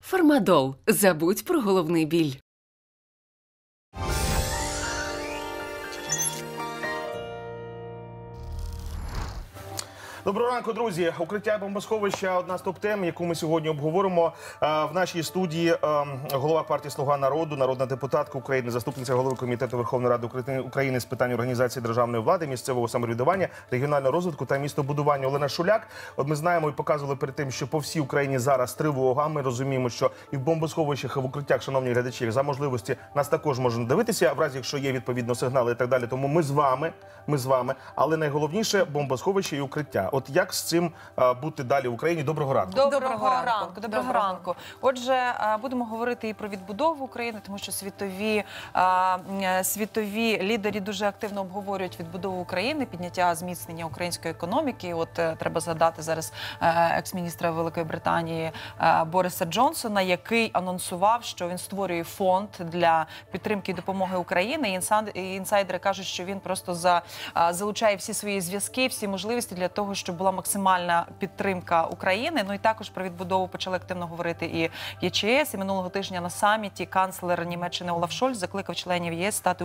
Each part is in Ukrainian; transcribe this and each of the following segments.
Фармадол. Забудь про головний біль. Доброго ранку, друзі. Укриття бомбосховища – одна з топ-тем, яку ми сьогодні обговоримо. В нашій студії голова партії «Слуга народу», народна депутатка України, заступниця голови Комітету Верховної Ради України з питань організації державної влади, місцевого самоврядування, регіонального розвитку та містобудування Олена Шуляк. От ми знаємо і показували перед тим, що по всій Україні зараз тривога. Ми розуміємо, що і в бомбосховищах, і в укриттях, шановні глядачі, за можливості нас також можна дивитися, в разі, якщо є відповідно сигнали і так далі. Тому ми з вами. Але найголовніше – бомбосховище і укриття. От як з цим бути далі в Україні? Доброго ранку. Доброго ранку. Отже, будемо говорити і про відбудову України, тому що світові лідери дуже активно обговорюють відбудову України, підняття, зміцнення української економіки. От треба згадати зараз екс-міністра Великої Британії Бориса Джонсона, який анонсував, що він створює фонд для підтримки і допомоги Україні. І інсайдери кажуть, що він просто залучає всі свої зв'язки, всі можливості для того, щоб була максимальна підтримка України. Ну і також про відбудову почали активно говорити і в ЄЧС. І минулого тижня на саміті канцлер Німеччини Олаф Шольц закликав членів ЄС стати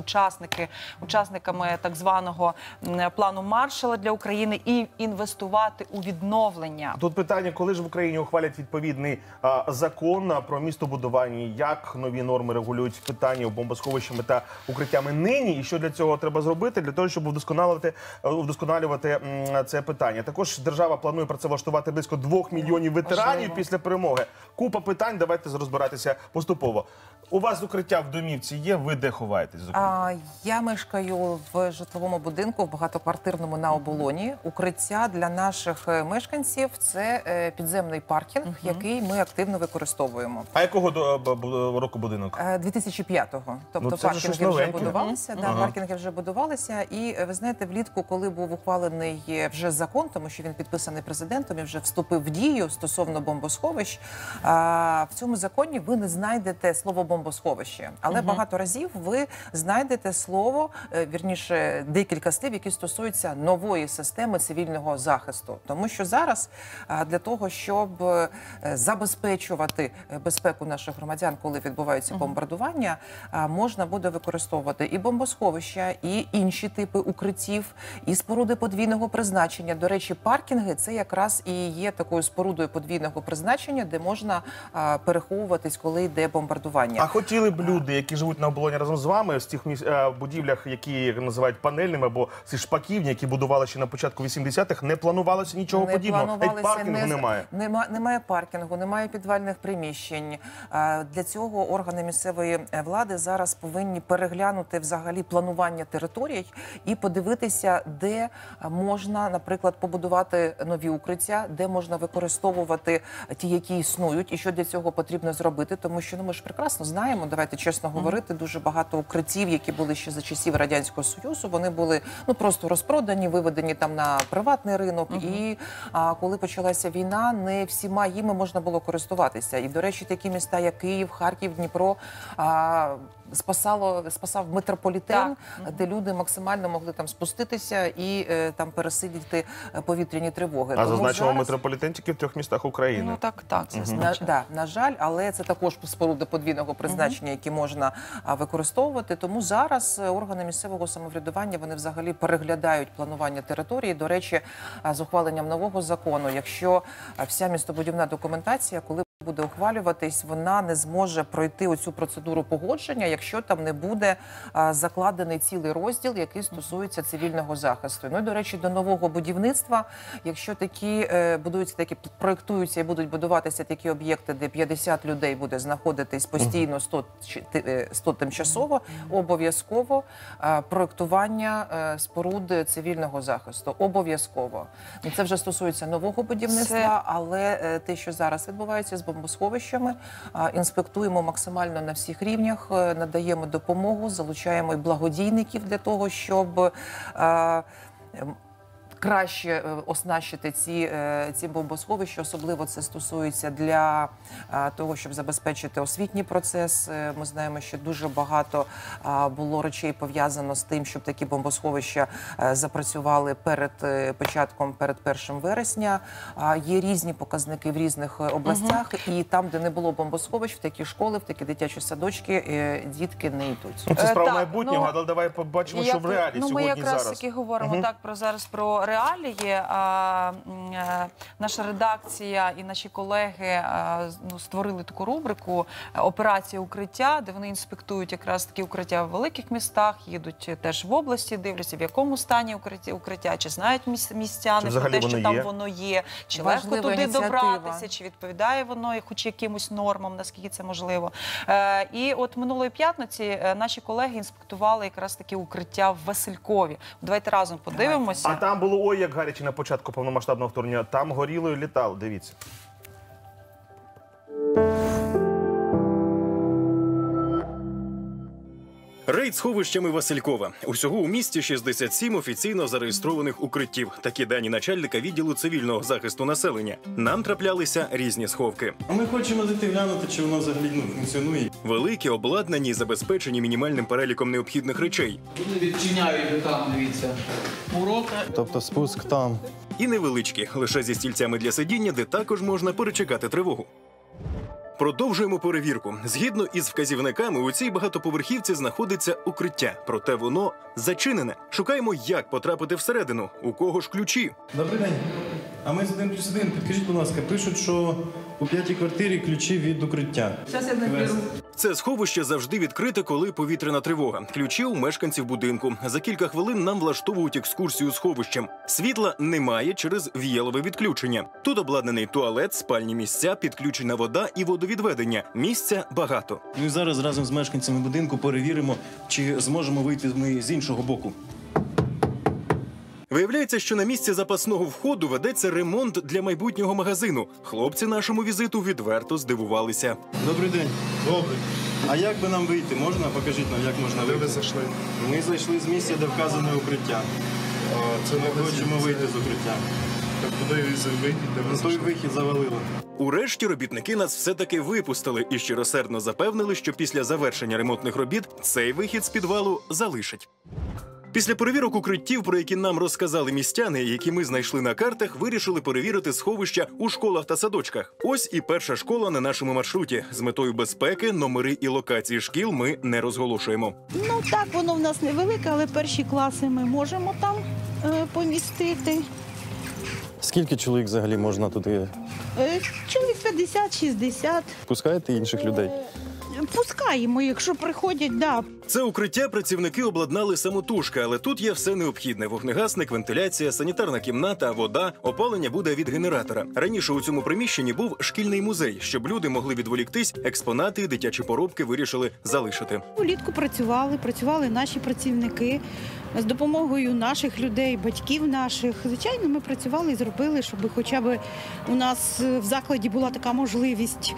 учасниками так званого плану Маршалла для України і інвестувати у відновлення. Тут питання, коли ж в Україні ухвалять відповідний закон про містобудування, як нові норми регулюють питання бомбосховищами та укриттями нині, і що для цього треба зробити, для того, щоб вдосконалювати це питання. Також держава планує працевлаштувати близько 2 мільйонів ветеранів після перемоги. Купа питань, давайте розбиратися поступово. У вас укриття в домівці є? Ви де ховаєтесь? Я мешкаю в житловому будинку, в багатоквартирному на Оболоні. Укриття для наших мешканців – це підземний паркінг, який ми активно використовуємо. А якого року будинок? 2005-го. Тобто паркінги вже будувалися. Паркінги вже будувалися. І ви знаєте, влітку, коли був ухвалений вже закон, тому що він підписаний президентом і вже вступив в дію стосовно бомбосховищ, в цьому законі ви не знайдете слово бомбосховище. Але багато разів ви знайдете слово, вірніше, декілька слів, які стосуються нової системи цивільного захисту. Тому що зараз для того, щоб забезпечувати безпеку наших громадян, коли відбуваються бомбардування, можна буде використовувати і бомбосховища, і інші типи укриттів, і споруди подвійного призначення. До речі, паркінги – це якраз і є такою спорудою подвійного призначення, де можна переховуватись, коли йде бомбардування. А хотіли б люди, які живуть на Оболоні разом з вами, в тих будівлях, які називають панельними, або ці шпаківні, які будували ще на початку 80-х, не планувалося нічого подібного? Паркінгу немає? Немає паркінгу, немає підвальних приміщень. Для цього органи місцевої влади зараз повинні переглянути взагалі планування територій і подивитися, де можна, наприклад, побудувати нові укриття, де можна використовувати ті, які існують, і що для цього потрібно зробити. Тому що ми ж прекрасно знаємо, давайте чесно говорити, дуже багато укриттів, які були ще за часів Радянського Союзу, вони були просто розпродані, виведені там на приватний ринок. І коли почалася війна, не всіма їми можна було користуватися. І, до речі, такі міста, як Київ, Харків, Дніпро, спасав метрополітен, де люди максимально могли там спуститися і там пересидіти повітряні тривоги. А зазначимо метрополітен тільки в 3 містах України. Ну так, це значить. На жаль, але це також споруди подвійного призначення, які можна використовувати. Тому зараз органи місцевого самоврядування, вони взагалі переглядають планування території. До речі, з ухваленням нового закону, якщо вся містобудівна документація, коли буде ухвалюватись, вона не зможе пройти оцю процедуру погодження, якщо там не буде закладений цілий розділ, який стосується цивільного захисту. Ну і, до речі, до нового будівництва, якщо проєктуються і будуть будуватися такі об'єкти, де 50 людей буде знаходитись постійно, 100 тимчасово, обов'язково проєктування споруд цивільного захисту. Обов'язково. Це вже стосується нового будівництва, але те, що зараз відбувається з бомбосховищами, інспектуємо максимально на всіх рівнях, надаємо допомогу, залучаємо і благодійників для того, щоб краще оснащити ці бомбосховища. Особливо це стосується для того, щоб забезпечити освітній процес. Ми знаємо, що дуже багато було речей пов'язано з тим, щоб такі бомбосховища запрацювали перед 1 вересня. Є різні показники в різних областях, і там, де не було бомбосховищ, в такі школи, в такі дитячі садочки дітки не йдуть. Це справа майбутнього, але давай побачимо, що в реалі сьогодні ми якраз зараз. таки говоримо зараз про реалії. Наша редакція і наші колеги створили таку рубрику «Операція укриття», де вони інспектують якраз такі укриття в великих містах, їдуть теж в області, дивляться, в якому стані укриття, чи знають містяни про те, що там воно є, чи легко туди добратися, чи відповідає воно хоч якимось нормам, наскільки це можливо. І от минулої п'ятниці наші колеги інспектували якраз такі укриття в Василькові. Давайте разом подивимося. А там було ой, як гаряче на початку повномасштабного вторгнення. Там горіло і літало, дивіться. Рейд сховищами Василькова. Усього у місті 67 офіційно зареєстрованих укриттів. Такі дані начальника відділу цивільного захисту населення. Нам траплялися різні сховки. Ми хочемо зайти глянути, чи воно взагалі функціонує. Великі, обладнані і забезпечені мінімальним переліком необхідних речей. Вони відчиняють там, дивіться, ворота. Тобто спуск там. І невеличкі, лише зі стільцями для сидіння, де також можна перечекати тривогу. Продовжуємо перевірку. Згідно із вказівниками, у цій багатоповерхівці знаходиться укриття. Проте воно зачинене. Шукаємо, як потрапити всередину. У кого ж ключі? Добрий день. А ми з 1+1. Підкажіть, будь ласка, пишуть, що у 5-й квартирі ключі від укриття. Зараз я наберу. Це сховище завжди відкрите, коли повітряна тривога. Ключі у мешканців будинку. За кілька хвилин нам влаштовують екскурсію сховищем. Світла немає через віялове відключення. Тут обладнаний туалет, спальні місця, підключена вода і водовідведення. Місця багато. Ми зараз разом з мешканцями будинку перевіримо, чи зможемо вийти ми з іншого боку. Виявляється, що на місці запасного входу ведеться ремонт для майбутнього магазину. Хлопці нашому візиту відверто здивувалися. Добрий день. Добрий. А як би нам вийти? Можна? Покажіть нам, як можна вийти. Де ви зайшли? Ми зайшли з місця, де вказане укриття. Це Ми хочемо вийти з укриття. Так куди вихід, де ви Той зайшли? вихід завалило. Урешті робітники нас все-таки випустили і щиросердно запевнили, що після завершення ремонтних робіт цей вихід з підвалу залишать. Після перевірок укриттів, про які нам розказали містяни, які ми знайшли на картах, вирішили перевірити сховища у школах та садочках. Ось і перша школа на нашому маршруті. З метою безпеки номери і локації шкіл ми не розголошуємо. Ну так, воно в нас невелике, але перші класи ми можемо там помістити. Скільки чоловік взагалі можна туди? Чоловік 50-60. Пускаєте інших людей? Пускаємо, якщо приходять, да. Це укриття працівники обладнали самотужки, але тут є все необхідне: вогнегасник, вентиляція, санітарна кімната, вода, опалення буде від генератора. Раніше у цьому приміщенні був шкільний музей. Щоб люди могли відволіктись, експонати і дитячі поробки вирішили залишити. Влітку працювали наші працівники з допомогою наших людей, батьків наших. Звичайно, ми працювали і зробили, щоб хоча б у нас в закладі була така можливість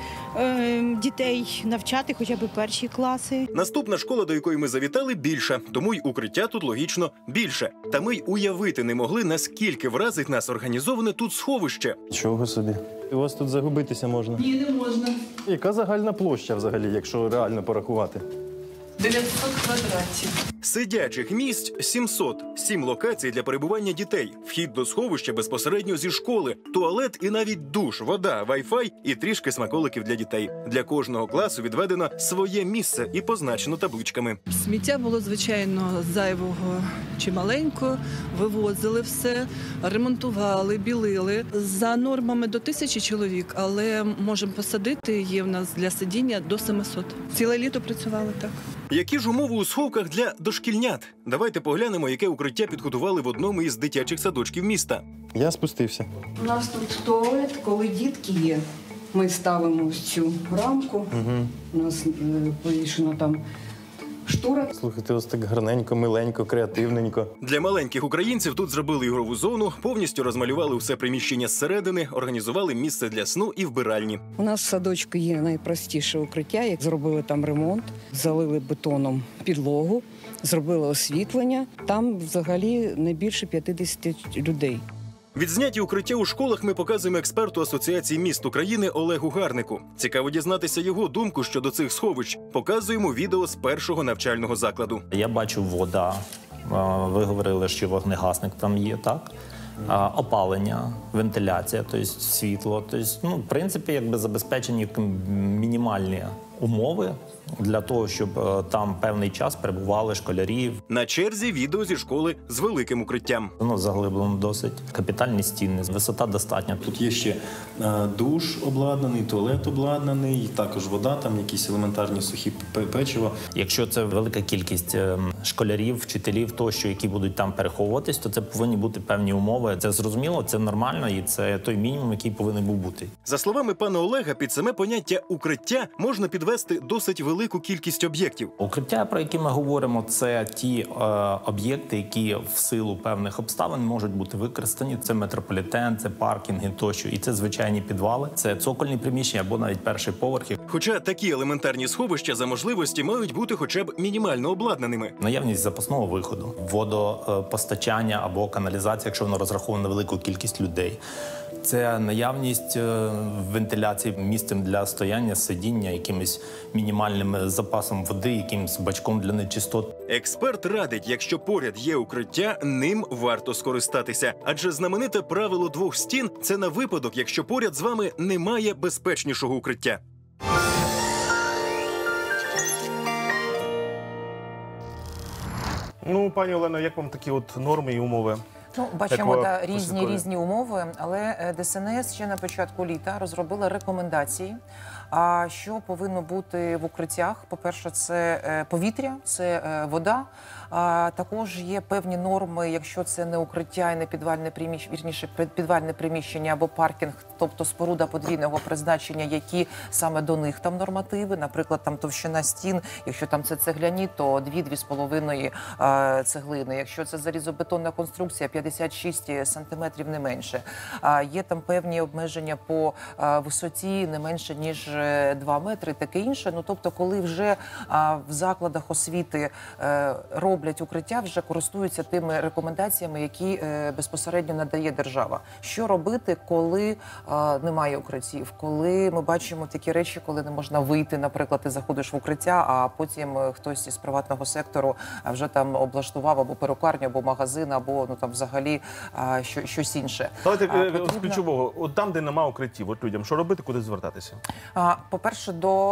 дітей навчати хоча б перші класи. Наступна школа, до якої ми завітали, більша, тому й укриття тут логічно більше. Та ми й уявити не могли, наскільки вразить нас організоване тут сховище. Чого собі? У вас тут загубитися можна. Ні, не можна. Яка загальна площа взагалі, якщо реально порахувати? 900 квадратів. Сидячих місць 700. 7 локацій для перебування дітей. Вхід до сховища безпосередньо зі школи. Туалет і навіть душ, вода, вай-фай і трішки смаколиків для дітей. Для кожного класу відведено своє місце і позначено табличками. Сміття було, звичайно, зайвого чималенько. Вивозили все, ремонтували, білили. За нормами до 1000 чоловік, але можемо посадити, є в нас для сидіння до 700. Ціле літо працювали так. Які ж умови у сховках для дошкільнят? Давайте поглянемо, яке укриття підготували в одному із дитячих садочків міста. Я спустився. У нас тут туалет, коли дітки є. Ми ставимо ось цю рамку. У нас повішено там Штора. Слухайте, ось так гарненько, миленько, креативненько. Для маленьких українців тут зробили ігрову зону, повністю розмалювали все приміщення зсередини, організували місце для сну і вбиральні. У нас в садочку є найпростіше укриття. Як зробили там ремонт, залили бетоном підлогу, зробили освітлення. Там взагалі не більше 50 людей. Відзняті укриття у школах ми показуємо експерту Асоціації міст України Олегу Гарнику. Цікаво дізнатися його думку щодо цих сховищ. Показуємо відео з першого навчального закладу. Я бачу вода. Ви говорили, що вогнегасник там є, так? Опалення, вентиляція, тобто світло. Тобто, в принципі, якби забезпечені мінімальні умови для того, щоб там певний час перебували школярі. На черзі відео зі школи з великим укриттям. Воно заглиблено досить. Капітальні стіни, висота достатня. Тут є ще душ обладнаний, туалет обладнаний, також вода, там якісь елементарні сухі печиво. Якщо це велика кількість школярів, вчителів тощо, які будуть там переховуватись, то це повинні бути певні умови. Це зрозуміло, це нормально і це той мінімум, який повинен був бути. За словами пана Олега, під саме поняття «укриття» можна підвести досить велику кількість об'єктів. Укриття, про які ми говоримо, це ті об'єкти, які в силу певних обставин можуть бути використані. Це метрополітен, це паркінги тощо. І це звичайні підвали, це цокольні приміщення або навіть перший поверх. Хоча такі елементарні сховища за можливості мають бути хоча б мінімально обладнаними. Наявність запасного виходу, водопостачання або каналізація, якщо воно розраховано на велику кількість людей. Це наявність вентиляції, місцем для стояння, сидіння, якимось мінімальним запасом води, якимось бачком для нечистот. Експерт радить, якщо поряд є укриття, ним варто скористатися. Адже знамените правило двох стін – це на випадок, якщо поряд з вами немає безпечнішого укриття. Ну, пані Олено, як вам такі от норми і умови? Ну, бачимо різні умови, але ДСНС ще на початку літа розробила рекомендації, що повинно бути в укриттях. По-перше, це повітря, це вода. Також є певні норми, якщо це не укриття і не підвальне приміщення, вірніше, підвальне приміщення або паркінг, тобто споруда подвійного призначення, які саме до них там нормативи. Наприклад, там товщина стін, якщо там це цегляні, то 2-2,5 цеглини. Якщо це залізобетонна конструкція, 56 сантиметрів не менше. Є там певні обмеження по висоті не менше, ніж 2 метри, таке інше. Ну, тобто, коли вже в закладах освіти роблять укриття, вже користуються тими рекомендаціями, які безпосередньо надає держава. Що робити, коли немає укриттів? Коли ми бачимо такі речі, коли не можна вийти, наприклад, ти заходиш в укриття, а потім хтось із приватного сектору вже там облаштував або перукарню, або магазин, або там взагалі щось інше. Давайте з ключового. От там, де немає укриттів, от людям, що робити, куди звертатися? По-перше,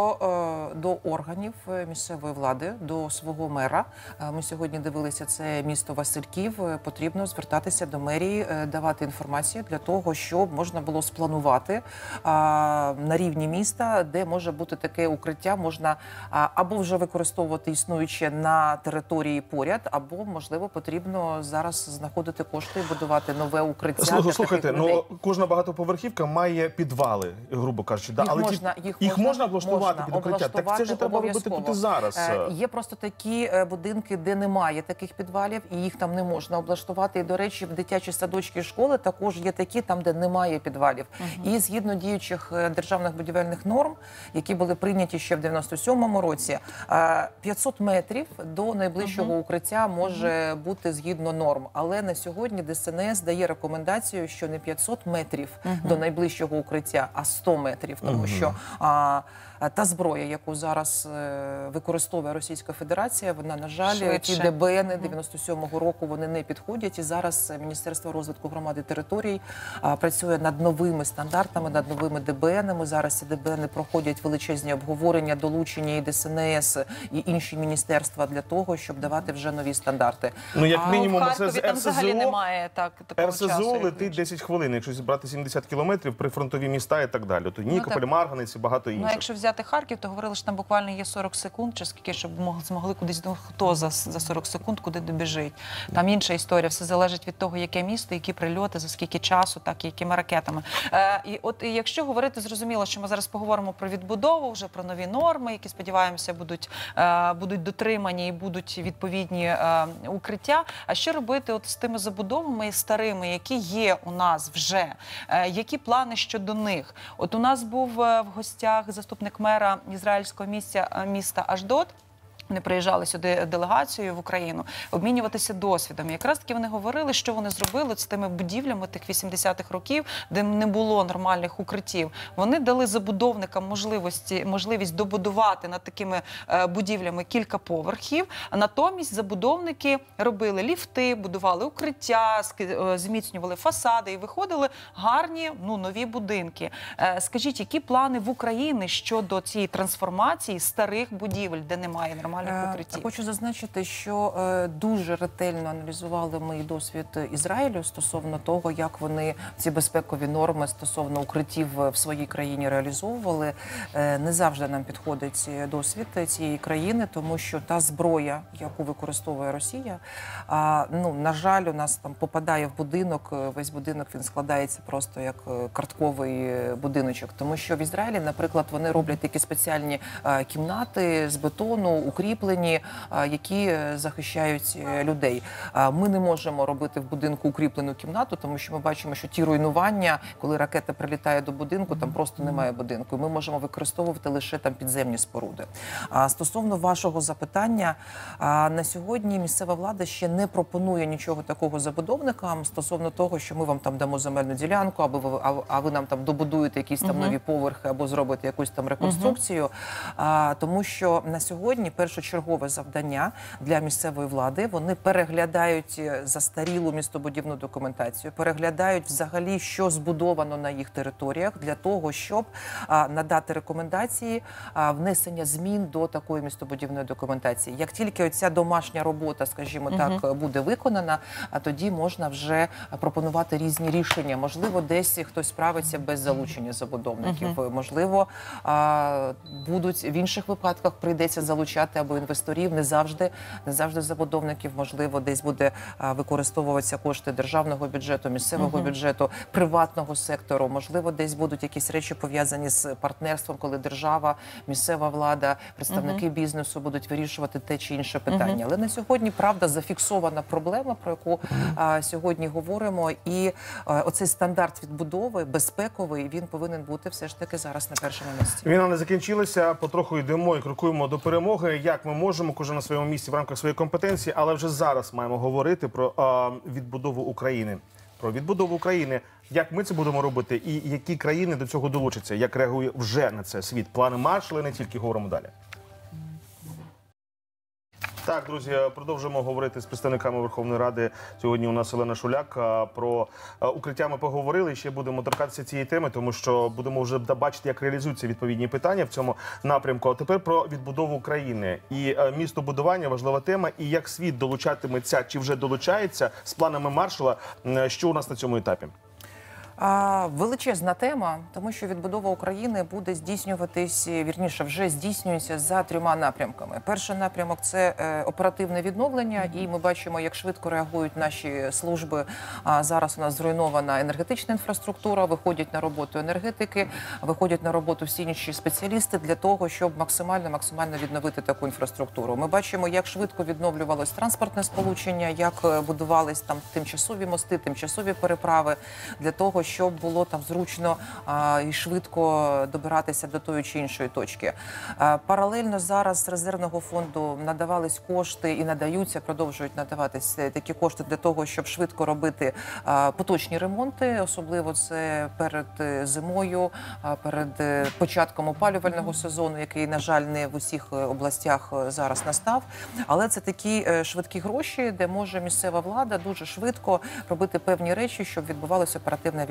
до органів місцевої влади, до свого мера. Ми сьогодні дивилися, це місто Васильків. Потрібно звертатися до мерії, давати інформацію для того, щоб можна було спланувати на рівні міста, де може бути таке укриття, можна або вже використовувати існуюче на території поряд, або, можливо, потрібно зараз знаходити кошти і будувати нове укриття. Слухайте, ну кожна багатоповерхівка має підвали, грубо кажучи. Їх можна облаштувати під укриття? Так це ж треба робити тут і зараз. Є просто такі будинки, де немає таких підвалів, і їх там не можна облаштувати. І, до речі, в дитячі садочки і школи також є такі, там, де немає підвалів. І згідно діючих державних будівельних норм, які були прийняті ще в 97-му році, 500 метрів до найближчого укриття може бути згідно норм. Але на сьогодні ДСНС дає рекомендацію, що не 500 метрів до найближчого укриття, а 100 метрів. Тому що та зброя, яку зараз використовує Російська Федерація, вона, на жаль, ті ДБН 97-го року, вони не підходять. І зараз Міністерство розвитку громад і територій працює над новими стандартами, над новими ДБНами. Зараз ці ДБНи проходять величезні обговорення, долучення і ДСНС, і інші міністерства для того, щоб давати вже нові стандарти. Ну, як мінімум, це з там взагалі немає такого часу. РСЗО летить 10 хвилин, якщо зібрати 70 кілометрів, прифронтові міста і так далі. То Нікополь, Марганець, багато інших. Ну, якщо взяти Харків, то говорили, що там буквально є 40 секунд, чи скільки, щоб змогли кудись, ну, хто за 40 секунд куди добіжить. Там інша історія, все залежить від того, яке місто, які прильоти, за скільки часу, так і якими ракетами. І от якщо говорити, зрозуміло, що ми зараз поговоримо про відбудову, вже про нові норми, які, сподіваємося, будуть дотримані і будуть відповідні укриття. А що робити от з тими забудовами старими, які є у нас вже? Які плани щодо них? От у нас був в гостях заступник мера ізраїльського міста Ашдод. Вони приїжджали сюди делегацією в Україну обмінюватися досвідом. Якраз таки вони говорили, що вони зробили з тими будівлями тих 80-х років, де не було нормальних укриттів. Вони дали забудовникам можливість добудувати над такими будівлями кілька поверхів. А натомість забудовники робили ліфти, будували укриття, зміцнювали фасади і виходили гарні, нові будинки. Скажіть, які плани в Україні щодо цієї трансформації старих будівель, де немає нормальних укриттів? Хочу зазначити, що дуже ретельно аналізували ми досвід Ізраїлю стосовно того, як вони ці безпекові норми стосовно укриттів в своїй країні реалізовували. Не завжди нам підходить досвід цієї країни, тому що та зброя, яку використовує Росія, на жаль, у нас там попадає в будинок, весь будинок він складається просто як картковий будиночок. Тому що в Ізраїлі, наприклад, вони роблять такі спеціальні кімнати з бетону, укріплені, які захищають людей. Ми не можемо робити в будинку укріплену кімнату, тому що ми бачимо, що ті руйнування, коли ракета прилітає до будинку, там просто немає будинку. Ми можемо використовувати лише там підземні споруди. Стосовно вашого запитання, на сьогодні місцева влада ще не пропонує нічого такого забудовникам стосовно того, що ми вам там дамо земельну ділянку, а ви нам там добудуєте якісь там нові поверхи або зробите якусь там реконструкцію. Тому що на сьогодні першочергове завдання для місцевої влади, вони переглядають застарілу містобудівну документацію, переглядають взагалі, що збудовано на їх територіях, для того, щоб надати рекомендації внесення змін до такої містобудівної документації. Як тільки оця домашня робота, скажімо так, буде виконана, тоді можна вже пропонувати різні рішення. Можливо, десь хтось справиться без залучення забудовників. Можливо, будуть в інших випадках прийдеться залучати або інвесторів, не завжди забудовників, можливо, десь буде використовуватися кошти державного бюджету, місцевого бюджету, приватного сектору, можливо, десь будуть якісь речі пов'язані з партнерством, коли держава, місцева влада, представники бізнесу будуть вирішувати те чи інше питання. Але на сьогодні, правда, зафіксована проблема, про яку сьогодні говоримо, і оцей стандарт відбудови, безпековий, він повинен бути все ж таки зараз на першому місці. Війна не закінчилася, потроху йдемо і крокуємо до перемоги. Як ми можемо, кожен на своєму місці в рамках своєї компетенції, але вже зараз маємо говорити про відбудову України. Про відбудову України. Як ми це будемо робити і які країни до цього долучаться? Як реагує вже на це світ? Плани Маршалла, не тільки, говоримо далі. Так, друзі, продовжуємо говорити з представниками Верховної Ради. Сьогодні у нас Олена Шуляк. Про укриття ми поговорили, ще будемо торкатися цієї теми, тому що будемо вже бачити, як реалізуються відповідні питання в цьому напрямку. А тепер про відбудову України. І містобудування – важлива тема. І як світ долучатиметься, чи вже долучається з планами Маршалла, що у нас на цьому етапі? Величезна тема, тому що відбудова України буде здійснюватись, вірніше, вже здійснюється за 3 напрямками. Перший напрямок – це оперативне відновлення, і ми бачимо, як швидко реагують наші служби. Зараз у нас зруйнована енергетична інфраструктура, виходять на роботу енергетики, виходять на роботу всі інші спеціалісти для того, щоб максимально відновити таку інфраструктуру. Ми бачимо, як швидко відновлювалось транспортне сполучення, як будувались там тимчасові мости, тимчасові переправи для того, щоб було там зручно і швидко добиратися до тої чи іншої точки. Паралельно зараз з резервного фонду надавались кошти і надаються, продовжують надаватися такі кошти для того, щоб швидко робити поточні ремонти, особливо це перед зимою, перед початком опалювального сезону, який, на жаль, не в усіх областях зараз настав. Але це такі швидкі гроші, де може місцева влада дуже швидко робити певні речі, щоб відбувалося оперативне відновлення.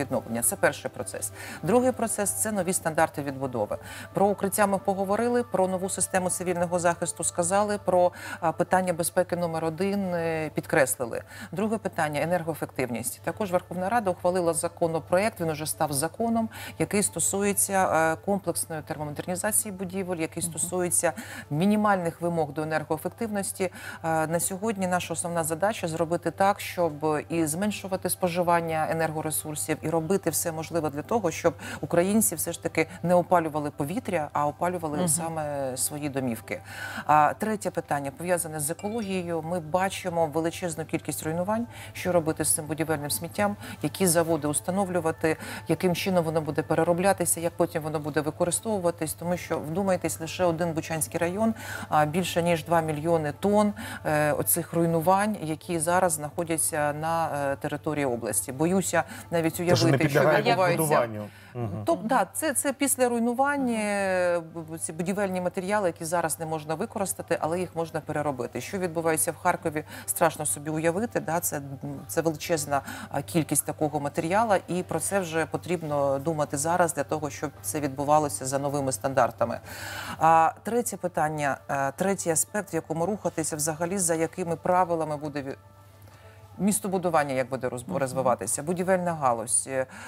відновлення. Це перший процес. Другий процес – це нові стандарти відбудови. Про укриття ми поговорили, про нову систему цивільного захисту сказали, про питання безпеки номер 1 підкреслили. Друге питання – енергоефективність. Також Верховна Рада ухвалила законопроект, він уже став законом, який стосується комплексної термомодернізації будівель, який стосується мінімальних вимог до енергоефективності. На сьогодні наша основна задача – зробити так, щоб і зменшувати споживання енергоресурсів, і робити все можливе для того, щоб українці все ж таки не опалювали повітря, а опалювали саме свої домівки. Третє питання пов'язане з екологією. Ми бачимо величезну кількість руйнувань, що робити з цим будівельним сміттям, які заводи установлювати, яким чином воно буде перероблятися, як потім воно буде використовуватись, тому що, вдумайтесь, лише один Бучанський район, більше ніж 2 мільйони тонн оцих руйнувань, які зараз знаходяться на території області. Боюся навіть уявити, що відбувається. Тобто, це після руйнування, ці будівельні матеріали, які зараз не можна використати, але їх можна переробити. Що відбувається в Харкові, страшно собі уявити, це величезна кількість такого матеріалу, і про це вже потрібно думати зараз для того, щоб це відбувалося за новими стандартами. Третє питання, третій аспект, в якому рухатися взагалі, за якими правилами буде містобудування, як буде розвиватися, будівельна галузь.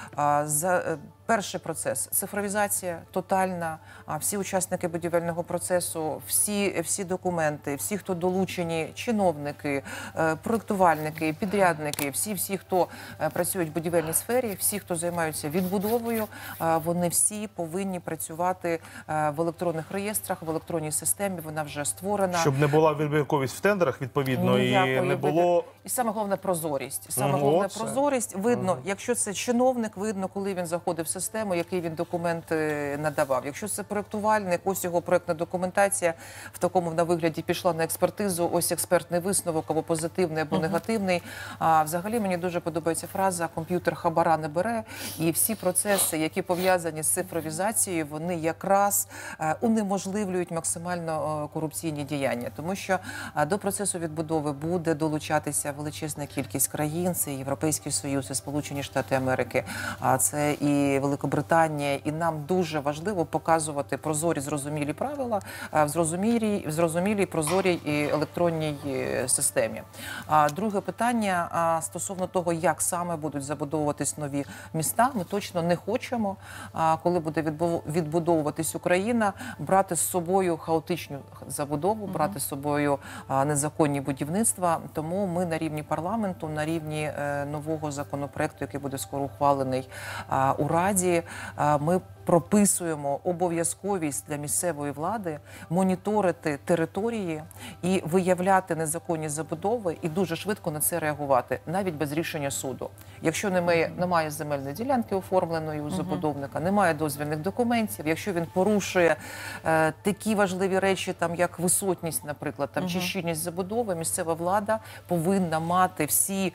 Перший процес – цифровізація тотальна. Всі учасники будівельного процесу, всі документи, всі, хто долучені, чиновники, проєктувальники, підрядники, всі, хто працюють в будівельній сфері, всі, хто займаються відбудовою, вони всі повинні працювати в електронних реєстрах, в електронній системі, вона вже створена. Щоб не була вибірковість в тендерах, відповідно, і не було... І саме головне – прозорість. Саме головне – прозорість. Видно, якщо це чиновник, видно, коли він заходив в систему, який він документ надавав. Якщо це проєктувальник, ось його проєктна документація в такому вигляді пішла на експертизу, ось експертний висновок, або позитивний, або негативний. Взагалі мені дуже подобається фраза «комп'ютер хабара не бере», і всі процеси, які пов'язані з цифровізацією, вони якраз унеможливлюють максимально корупційні діяння. Тому що до процесу відбудови буде долучатися величезна кількість країн, це Європейський Союз, це Сполучені Штати Америки, це і Великобританія, і нам дуже важливо показувати прозорі, зрозумілі правила в зрозумілій, прозорій і електронній системі. Друге питання стосовно того, як саме будуть забудовуватись нові міста. Ми точно не хочемо, коли буде відбудовуватись Україна, брати з собою хаотичну забудову, брати з собою незаконні будівництва. Тому ми на рівні парламенту, на рівні нового законопроекту, який буде скоро ухвалений у Раді, ми прописуємо обов'язковість для місцевої влади моніторити території і виявляти незаконні забудови і дуже швидко на це реагувати, навіть без рішення суду. Якщо немає земельної ділянки оформленої у забудовника, немає дозвільних документів, якщо він порушує такі важливі речі, як висотність, наприклад, чи щільність забудови, місцева влада повинна мати всі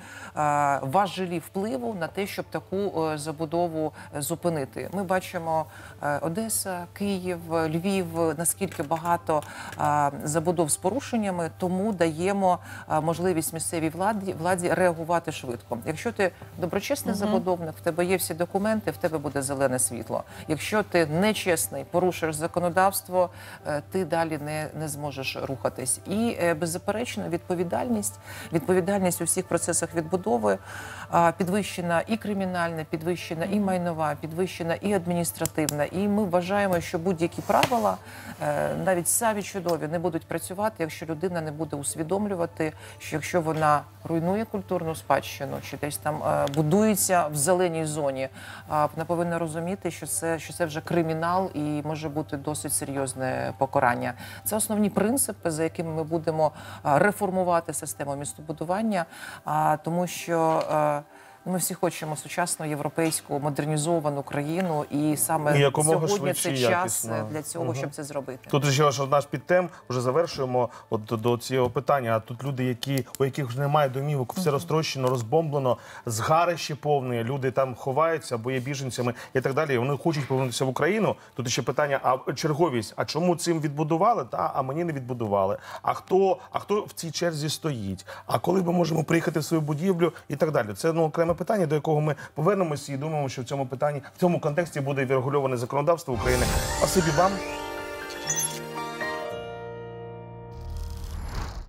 важелі впливу на те, щоб таку забудову зупинити. Ми бачимо Одеса, Київ, Львів, наскільки багато забудов з порушеннями, тому даємо можливість місцевій владі реагувати швидко. Якщо ти доброчесний забудовник, в тебе є всі документи, в тебе буде зелене світло. Якщо ти нечесний, порушуєш законодавство, ти далі не зможеш рухатись. І, беззаперечно, відповідальність у всіх процесах відбудови підвищена і кримінальна, підвищена і майнова, підвищена і адміністративна. І ми вважаємо, що будь-які правила, навіть самі чудові, не будуть працювати, якщо людина не буде усвідомлювати, що якщо вона руйнує культурну спадщину, чи десь там будується в зеленій зоні, вона повинна розуміти, що це вже кримінал і може бути досить серйозне покарання. Це основні принципи, за якими ми будемо реформувати систему містобудування, тому що ми всі хочемо сучасну, європейську, модернізовану країну, і саме сьогодні це час для цього, щоб це зробити. Тут ще наш підтем, вже завершуємо до цього питання. А тут люди, у яких вже немає домівок, все розтрощено, розбомблено, згарище повне, люди там ховаються, або є біженцями і так далі. Вони хочуть повернутися в Україну. Тут ще питання, а черговість, а чому цим відбудували, а мені не відбудували? А хто в цій черзі стоїть? А коли ми можемо приїхати в свою будівлю і так далі? Це окреме питання, до якого ми повернемося і думаємо, що в цьому контексті буде врегульоване законодавство України. Спасибі вам.